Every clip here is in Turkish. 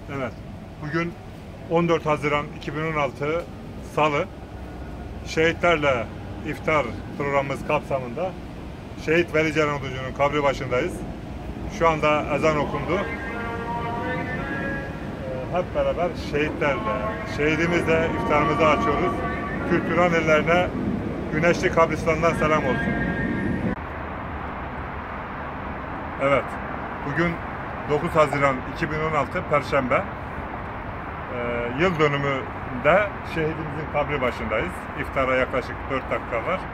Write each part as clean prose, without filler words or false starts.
Evet, bugün 14 Haziran 2016 Salı, şehitlerle iftar programımız kapsamında Şehit Veli Ceren Oduncu'nun kabri başındayız. Şu anda ezan okundu. Hep beraber şehitlerle, şehidimizle iftarımızı açıyoruz. Kültüran ellerine güneşli kabristandan selam olsun. Evet, bugün 9 Haziran 2016 Perşembe. Yıl dönümünde şehidimizin kabri başındayız. İftara yaklaşık 4 dakika var.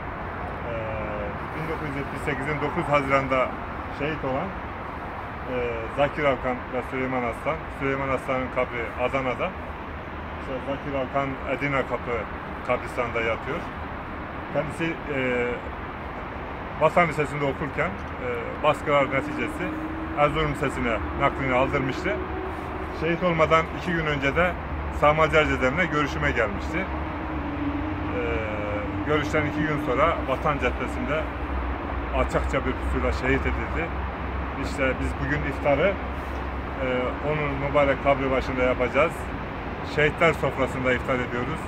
1978'in 9 Haziran'da şehit olan Zakir Alkan ve Süleyman Aslan. Süleyman Aslan'ın kabri Adana'da. Zakir Alkan Edirne Kapı kabristanında yatıyor. Kendisi Vatan Lisesi'nde okurken baskılar neticesi Erzurum Lisesi'ne naklini aldırmıştı. Şehit olmadan 2 gün önce de Sağmalcar cezaevine görüşüme gelmişti. Görüşten 2 gün sonra Vatan Caddesi'nde alçakça bir pusulayla şehit edildi. İşte biz bugün iftarı onun mübarek kabri başında yapacağız. Şehitler sofrasında iftar ediyoruz.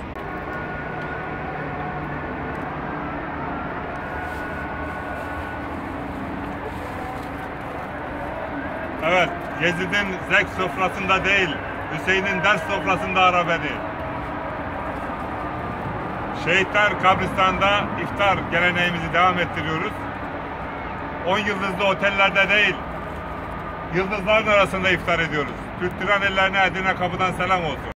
Evet, Yezid'in zevk sofrasında değil, Hüseyin'in ders sofrasında ara beni. Şehitler kabristanında iftar geleneğimizi devam ettiriyoruz. 10 yıldızlı otellerde değil, yıldızların arasında iftar ediyoruz. Kültüran ellerine Edirne Kapı'dan selam olsun.